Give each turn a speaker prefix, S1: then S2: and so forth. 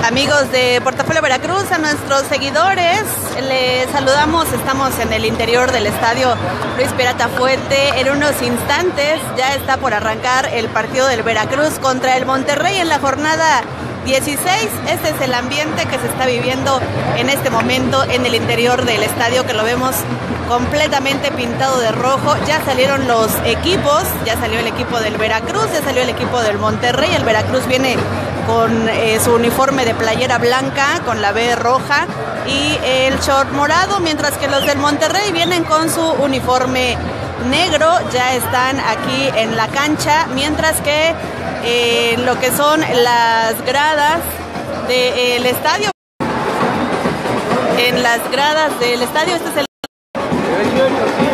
S1: Amigos de Portafolio Veracruz, a nuestros seguidores, les saludamos. Estamos en el interior del estadio Luis Pirata Fuente. En unos instantes ya está por arrancar el partido del Veracruz contra el Monterrey en la jornada 16. Este es el ambiente que se está viviendo en este momento en el interior del estadio, que lo vemos completamente pintado de rojo. Ya salieron los equipos, ya salió el equipo del Veracruz, ya salió el equipo del Monterrey. El Veracruz viene con su uniforme de playera blanca con la B roja y el short morado, mientras que los del Monterrey vienen con su uniforme negro. Ya están aquí en la cancha, mientras que lo que son las gradas del estadio, en las gradas del estadio, este es el